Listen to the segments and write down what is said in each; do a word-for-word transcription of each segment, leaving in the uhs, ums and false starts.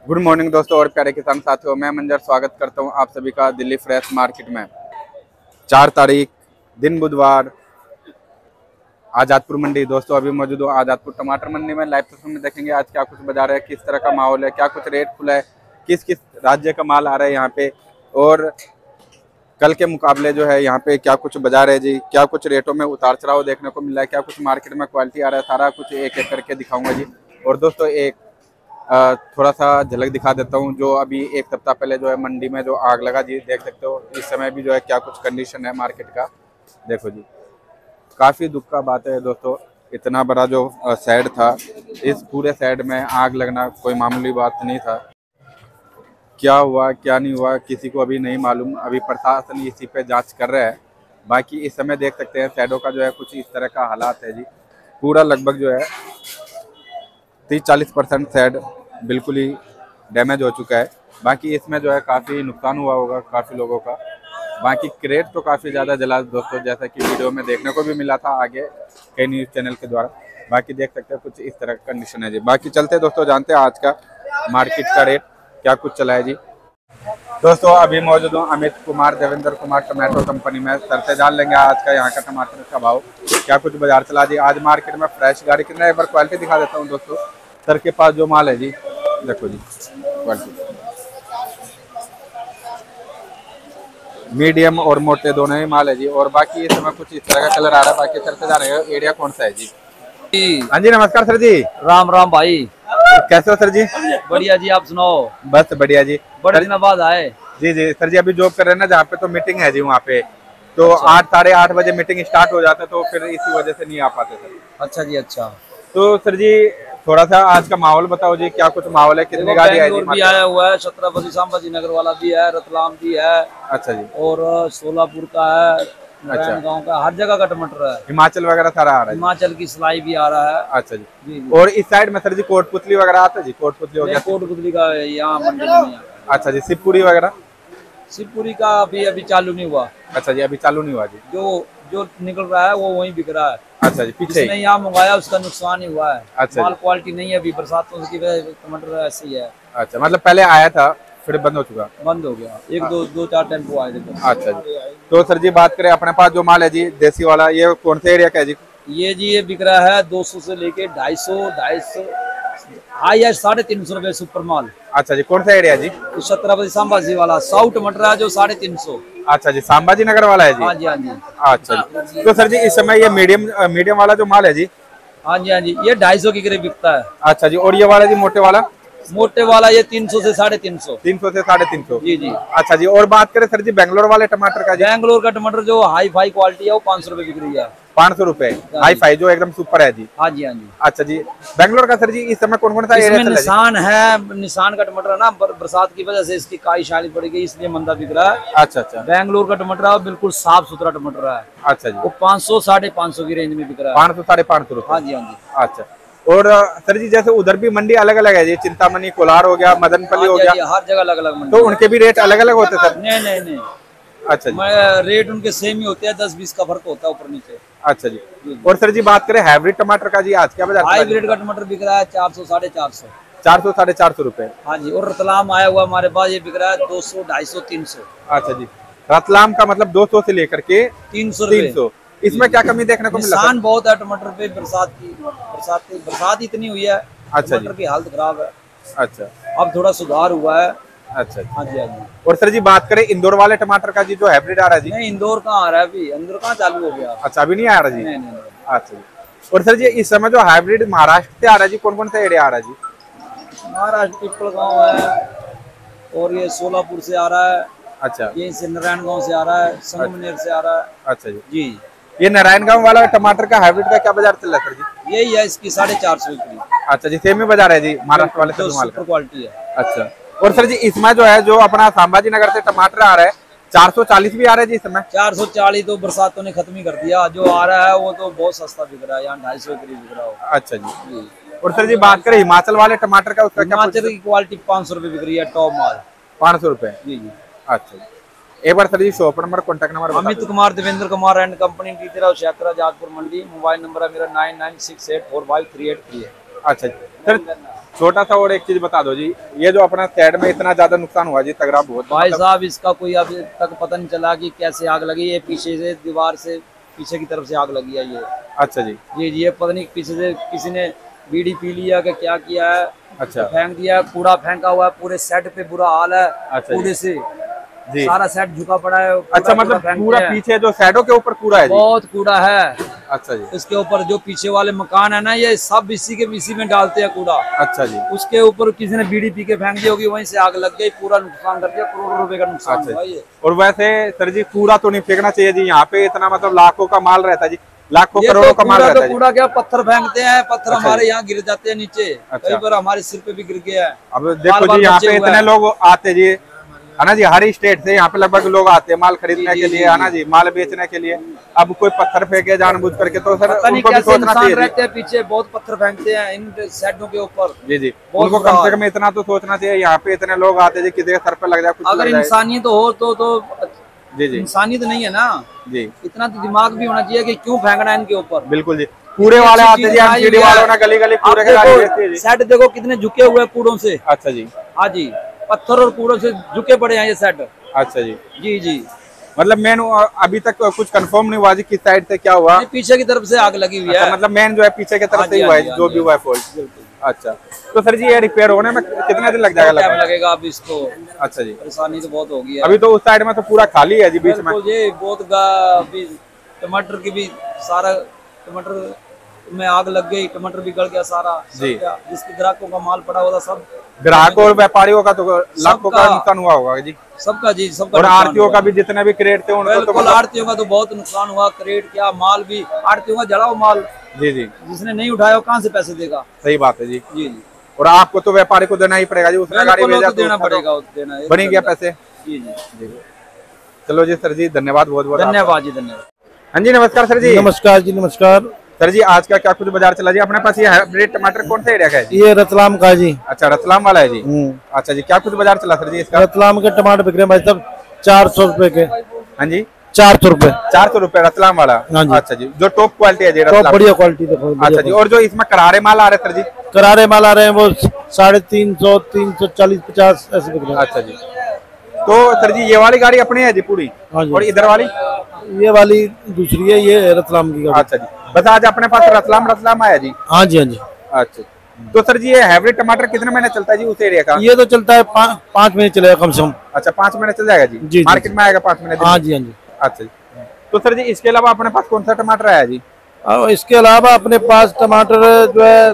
Good morning दोस्तों और प्यारे किसान साथियों, मैं मंजर स्वागत करता हूं आप सभी का दिल्ली फ्रेश मार्केट में। चार तारीख दिन बुधवार, आज़ादपुर मंडी। दोस्तों अभी मौजूद हूँ आज़ादपुर टमाटर मंडी में। लाइव तस्वीर में देखेंगे आज क्या कुछ बाजार है, किस तरह का माहौल है, क्या कुछ रेट खुला है, किस किस राज्य का माल आ रहा है यहाँ पे, और कल के मुकाबले जो है यहाँ पे क्या कुछ बाजार है जी, क्या कुछ रेटों में उतार चढ़ाव देखने को मिला है, क्या कुछ मार्केट में क्वालिटी आ रहा है, सारा कुछ एक एक करके दिखाऊंगा जी। और दोस्तों एक थोड़ा सा झलक दिखा देता हूँ, जो अभी एक सप्ताह पहले जो है मंडी में जो आग लगा जी, देख सकते हो इस समय भी जो है क्या कुछ कंडीशन है मार्केट का। देखो जी, काफ़ी दुख का बात है दोस्तों, इतना बड़ा जो साइड था, इस पूरे साइड में आग लगना कोई मामूली बात नहीं था। क्या हुआ क्या नहीं हुआ किसी को अभी नहीं मालूम, अभी प्रशासन इसी पे जांच कर रहा है। बाकी इस समय देख सकते हैं साइडों का जो है कुछ इस तरह का हालात है जी। पूरा लगभग जो है तीस चालीस परसेंट साइड बिल्कुल ही डैमेज हो चुका है। बाकी इसमें जो है काफ़ी नुकसान हुआ होगा काफ़ी लोगों का। बाकी क्रेट तो काफ़ी ज़्यादा जला दोस्तों, जैसा कि वीडियो में देखने को भी मिला था आगे कई न्यूज़ चैनल के द्वारा। बाकी देख सकते हैं कुछ इस तरह का कंडीशन है जी। बाकी चलते हैं दोस्तों, जानते हैं आज का मार्केट का रेट क्या कुछ चला है जी। दोस्तों अभी मौजूद हूँ अमित कुमार देवेंद्र कुमार टमाटो कंपनी में। सर से जान लेंगे आज का यहाँ का टमाटर का भाव क्या कुछ बाजार चला जी। आज मार्केट में फ्रेश गाड़ी कितना, एक बार क्वालिटी दिखा देता हूँ दोस्तों। सर के पास जो माल है जी, देखो जी क्वालिटी, मीडियम और मोटे दोनों ही माल है जी। और बाकी इस समय कुछ इस तरह का कलर आ रहा है। बाकी सर से जान रहे एरिया कौन सा है जी। हाँ जी नमस्कार सर जी। राम राम भाई, कैसे हो सर जी? बढ़िया जी, आप सुनाओ। बस बढ़िया जी। बड़े दिनों बाद आए जी जी सर जी, अभी जॉब कर रहे हैं ना जहाँ पे, तो मीटिंग है जी वहाँ पे, तो अच्छा। आठ साढ़े आठ बजे मीटिंग स्टार्ट हो जाता है, तो फिर इसी वजह से नहीं आ पाते सर। अच्छा जी, अच्छा। तो सर जी थोड़ा सा आज का माहौल बताओ जी, क्या कुछ माहौल है, कितने गाड़ी आई जी? भी आया हुआ है, छत्रपति संभाजी नगर वाला भी है, रतलाम भी है। अच्छा जी। और सोलापुर का है, अच्छा गाँव का, हर जगह का टमाटर है। हिमाचल वगैरह सारा आ रहा है? हिमाचल की सिलाई भी आ रहा है। अच्छा जी, जी। और इस साइड में सर जी कोटपुतली वगैरह आता है जी? कोटपुतली हो गया, कोटपुतली का यहाँ मंडी में। अच्छा जी। शिवपुरी वगैरह? शिवपुरी का अभी अभी चालू नहीं हुआ। अच्छा जी, अभी चालू नहीं हुआ जी। जो जो निकल रहा है वो वहीं बिक रहा है। अच्छा जी, पीछे जिसने यहाँ मंगाया उसका नुकसान ही हुआ है। अच्छा, माल क्वालिटी नहीं है अभी, बरसातों की वजह से टमाटर ऐसे ही है। अच्छा, मतलब पहले आया था फिर बंद हो चुका? बंद हो गया, एक दो दो चार टेम्पो आए थे। अच्छा जी। तो सर जी बात करें अपने पास जो माल है जी देसी वाला, ये कौन से एरिया का है जी? ये जी ये बिक रहा है दो सौ से लेके ढाई सौ ढाई सौ हाई है साढ़े तीन सौ रुपए सुपर माल। अच्छा जी, कौन सा एरिया जी? छत्रपति संभाजी वाला साउथ टमाटर है जो साढ़े तीन सौ। अच्छा जी, संभाजी नगर वाला है जी? हाँ जी, हाँ जी। अच्छा जी। तो सर जी इस समय ये मीडियम मीडियम वाला जो माल है जी? हाँ जी, हाँ जी, ये ढाई सौ के करीब बिकता है। अच्छा जी। और ये वाला जी मोटे वाला? मोटे वाला ये तीन सौ से साढ़े तीन सौ। तीन सौ से साढ़े तीन सौ जी जी। अच्छा जी। और बात करें सर जी बेंगलोर वाले टमाटर का जी? बेंगलोर का टमाटर जो हाई फाई क्वालिटी है वो पाँच सौ रुपए बिक रही है। पाँच सौ रुपए हाई फाई जो एकदम सुपर है जी? हाँ जी, हाँ जी। अच्छा जी। बेंगलोर का सर जी इस समय कौन कौन सा एरिया? निशान है, निशान का टमाटर है ना, बरसात की वजह से इसकी काई शाली पड़ गई इसलिए मंदा बिक रहा है। अच्छा अच्छा। बेंगलोर का टमाटर है बिल्कुल साफ सुथरा टमाटर है। अच्छा जी। वो पाँच सौ साढ़े पाँच सौ की रेंज में बिक रहा है। पाँच सौ साढ़े पाँच सौ रुपए? हाँ जी, हाँ जी। अच्छा। और सर जी जैसे उधर भी मंडी अलग अलग है जी, चिंतामणि कोलार हो गया, मदनपल्ली हो गया, हर जगह अलग अलग मंडी, तो उनके भी रेट अलग अलग होते सर? नहीं नहीं नहीं। अच्छा जी। रेट उनके सेम ही होते हैं, दस बीस का फर्क होता है ऊपर नीचे। अच्छा जी। और सर जी बात करें हाइब्रिड टमाटर का जी, आज क्या बाजार? हाइब्रिड का टमाटर बिक रहा है चार सौ साढ़े चार सौ। चार सौ साढ़े चार सौ रुपए? हाँ जी। और रतलाम आया हुआ हमारे पास, ये बिक रहा है दो सौ ढाई सौ तीन सौ। अच्छा जी। रतलाम का मतलब दो सौ से लेकर के तीन सौ तीन सौ इसमें क्या कमी देखने को मिला? निशान बहुत है टमाटर पे, बरसात की बरसात की बरसात इतनी हुई है। अच्छा, टमाटर की हालत खराब है। अच्छा। अब थोड़ा सुधार हुआ है। अच्छा। हाँ जी, हाँ जी। और सर जी बात करें इंदौर वाले टमाटर का जी, जो हाइब्रिड आ रहा है जी? नहीं, इंदौर कहाँ आ रहा है अभी, इंदौर कहाँ चालू हो गया। अच्छा, अभी नहीं आ रहा जी? नहीं नहीं। अच्छा जी। और सर जी इस समय जो हाइब्रिड महाराष्ट्र से आ रहा है जी, कौन कौन सा एरिया आ रहा है जी? महाराष्ट्र पिपल गाँव है, और ये सोलापुर से आ रहा है। अच्छा। यहीं से नारायण गाँव से आ रहा है, संगमनेर से आ रहा है। अच्छा जी। जी। ये नारायण गाँव वाला टमाटर का हाइब्रिड का क्या बाजार चल रहा है सर जी? यही है, इसकी साढ़े चार सौ की। अच्छा जी, सेम ही बाजार है जी महाराष्ट्र वाले से माल का? क्वालिटी है। अच्छा। और सर जी इसमें जो है जो अपना संभाजी नगर से टमाटर आ रहा है चार सौ चालीस भी आ रहा है जी इस समय? चार सौ चालीस तो बरसातों ने खत्म ही कर दिया, जो आ रहा है वो तो बहुत सस्ता बिक रहा है, यहाँ ढाई सौ करीब बिक रहा हो। अच्छा जी। और सर जी बात करें हिमाचल वाले टमाटर का, उसका क्या? हिमाचल की क्वालिटी पाँच सौ रुपए बिक रही है, टॉप माल पाँच सौ रुपए? जी जी। अच्छा जी। एक बार sir ji shop number contact number? Amit Kumar Devendra Kumar and company की तरफ, आज़ादपुर मंडी। मोबाइल नंबर है मेरा nine nine six eight four five three eight three है। अच्छा जी सर, छोटा सा और एक चीज बता दो जी, ये जो अपना साइड में इतना ज्यादा नुकसान हुआ जी, तगड़ा बहुत भाई मतलब... साहब इसका कोई अभी तक पता नहीं चला कि कैसे आग लगी। ये पीछे से दीवार से पीछे की तरफ से आग लगी है ये। अच्छा जी जी जी, ये पता नहीं पीछे से किसी ने बीड़ी पी लिया कि क्या किया है। अच्छा, फेंक दिया, कूड़ा फेंका हुआ है, पूरे सेट पे बुरा हाल है। अच्छा, कूड़े से जी सारा सेट झुका पड़ा है। अच्छा, मतलब पूरा पीछे जो साइडों के ऊपर कूड़ा है जी? बहुत कूड़ा है। अच्छा जी, इसके ऊपर जो पीछे वाले मकान है ना, ये सब इसी के इसी में डालते हैं कूड़ा। अच्छा जी, उसके ऊपर किसी ने बीड़ी पी के फेंक दी होगी, वहीं से आग लग गई, पूरा नुकसान कर दिया, करोड़ों रुपए का नुकसान हुआ ये। और वैसे सर जी कूड़ा तो नहीं फेंकना चाहिए जी, यहाँ पे इतना मतलब लाखों का माल रहता है जी, लाखों करोड़ों का माल रहता है। कूड़ा क्या, पत्थर फेंकते हैं, पत्थर हमारे यहाँ गिर जाते हैं नीचे, कई बार हमारे सिर पे भी गिर गया है। अब देखो जी, यहाँ पे इतने लोग आते जी है ना जी, हर स्टेट से यहाँ पे लगभग लोग आते हैं माल खरीदने के लिए, है ना जी, माल बेचने के लिए। अब कोई पत्थर फेंके जानबूझ करके, तो सर उनको भी सोचना चाहिए। रहते हैं पीछे बहुत पत्थर फेंकते हैं इन सेटों के ऊपर। जी जी, उनको कम से कम इतना तो सोचना चाहिए, यहाँ पे इतने लोग आते जी, किसी के सर पे लग जाए कुछ। अगर इंसानियत हो तो तो जी जी, इंसानियत नहीं है ना जी, इतना तो दिमाग भी होना चाहिए कि क्यों फेंकना है इनके ऊपर। बिल्कुल जी, कूड़े वाले आते जी, कूड़े वालों ने गली गली कूड़े के गाड़ी बेचते हैं। सेट देखो कितने झुके हुए कूड़ों से। अच्छा जी, हाँ जी, पत्थर और कूड़ों से झुके पड़े हैं ये सेट। अच्छा जी जी जी, मतलब मेन अभी तक कुछ कंफर्म नहीं हुआ जी किस साइड से क्या हुआ? पीछे की तरफ से आग लगी हुई है। अच्छा, मतलब मेन जो है पीछे की तरफ से ही हुआ है जो भी हुआ है फॉल्ट। अच्छा, तो सर जी ये रिपेयर होने में कितना दिन लग जाएगा? टाइम लगेगा अब इसको। अच्छा जी, परेशानी तो बहुत होगी है। अभी तो उस साइड में तो पूरा खाली है जी बीच में। ये बहुत टमाटर की भी सारा टमाटर में आग लग गई, टमाटर भी गल गया सारा जी। जिसके ग्राहकों का माल पड़ा हुआ था, सब ग्राहकों और व्यापारियों का तो लाखों का नुकसान हुआ होगा जी, सबका जी सबका। और आरतीयों का भी जितने भी क्रेट थे उनको तो मतलब... आरतीयों का तो बहुत नुकसान हुआ, क्रेट क्या माल भी, आरतीयों का जड़ा हुआ माल जी जी, जिसने नहीं उठाया वो कहाँ से पैसे देगा? सही बात है जी जी जी। और आपको तो व्यापारी को देना ही पड़ेगा जी, उसने गाड़ी भेजा तो देना पड़ेगा, देना बनी गया पैसे जी जी। चलो जी सर जी, धन्यवाद, बहुत बहुत धन्यवाद जी, धन्यवाद। हाँ जी, नमस्कार सर जी। नमस्कार जी, नमस्कार सर जी। आज का क्या कुछ बाजार चला जी अपने पास? ये हाइब्रिड टमाटर कौन सा एरिया का है जी? ये रतलाम का जी। अच्छा, रतलाम वाला है जी। अच्छा जी, क्या कुछ बाजार चला सर जी इसका? रतलाम के टमाटर बिक रहे हैं भाई साहब चार सौ रुपए के। हाँ जी, चार सौ रुपए चार सौ रुपए रतलाम वाला। हाँ जी। अच्छा जी, जो टॉप क्वालिटी है जी, टॉप बढ़िया क्वालिटी देखो। अच्छा जी, और जो इसमें करारे माल आ रहे हैं सर जी? करारे माल आ रहे हैं वो साढ़े तीन सौ तीन सौ चालीस पचास ऐसे बिक रहे हैं। अच्छा जी, तो सर जी ये वाली गाड़ी अपनी है जी पूरी? हाँ जी। और इधर वाली? ये वाली दूसरी है, ये रतलाम की गाड़ी। अच्छा जी, बस आज अपने पास रतलाम रतलाम आया जी? हाँ जी हाँ जी। अच्छा, तो सर जी ये हाइब्रिड टमाटर कितने महीने चलता है जी उस एरिया का? ये तो चलता है पा, पाँच महीने चलेगा कम से कम। अच्छा, पाँच महीने चल जाएगा जी, जी मार्केट में आएगा पाँच महीने? हाँ जी हाँ जी। अच्छा जी, तो सर जी इसके अलावा अपने पास कौन सा टमाटर आया जी? इसके अलावा अपने पास टमाटर जो है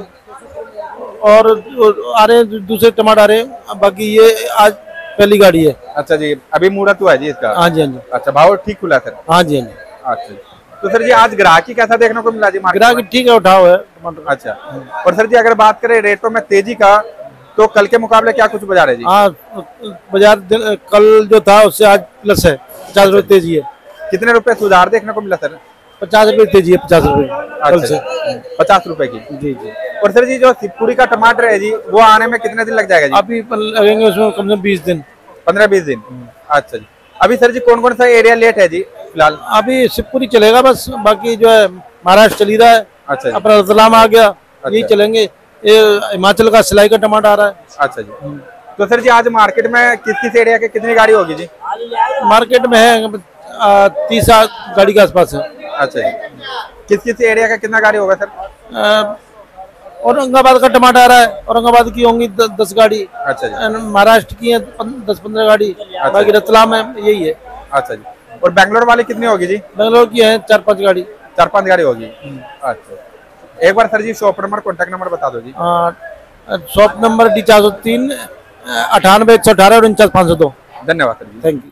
और आ रहे हैं, दूसरे टमाटर आ रहे हैं, बाकी ये आज पहली गाड़ी है। अच्छा जी, अभी मुहूर्त हुआ है जी इसका? हाँ जी हाँ जी। अच्छा, भाव ठीक खुला सर? हाँ जी हाँ जी। अच्छा, तो सर जी आज ग्राहकी कैसा देखने को मिला जी? ग्राहकी ठीक है, उठाव है टमाटर। अच्छा, और सर जी अगर बात करें रेटों में तेजी का, तो कल के मुकाबले क्या कुछ बाजार है जी? हाँ, बाजार कल जो था उससे आज प्लस है, पचास रुपए तेजी है। कितने रुपए सुधार देखने को मिला सर? पचास रुपए तेजी है, पचास रुपए कल से, पचास रुपए की जी जी। और सर जी जो शिवपुरी का टमाटर है जी, वो आने में कितने दिन लग जाएगा जी? अभी लगेंगे उसमें कम से कम बीस दिन, पंद्रह बीस दिन। अच्छा जी, अभी सर जी कौन कौन सा एरिया लेट है जी फिलहाल? अभी शिवपुरी चलेगा बस, बाकी जो है महाराष्ट्र चल ही रहा है। अच्छा, अपना रतलाम आ गया। अच्छा, यही चलेंगे। ये हिमाचल का सिलाई का टमाटर आ रहा है। अच्छा जी, तो सर जी आज मार्केट में किस किस एरिया के कितनी गाड़ी होगी जी? मार्केट में है तीस गाड़ी के आसपास है। अच्छा जी, किस किस एरिया का कितना गाड़ी होगा सर? औरंगाबाद का टमाटर आ रहा है, औरंगाबाद की होंगी द, दस गाड़ी। अच्छा जी, महाराष्ट्र की है दस पंद्रह गाड़ी। अच्छा, बाकी रतलाम है, यही है। अच्छा जी, और बेंगलोर वाली कितनी होगी जी? बेंगलोर की है चार पांच गाड़ी। चार पांच गाड़ी होगी। अच्छा, एक बार sir ji shop number contact number बता दो जी। शॉप नंबर डी चार सौ तीन अठानवे एक सौ अठारह और उनचास पाँच सौ दो। धन्यवाद सर जी, थैंक यू।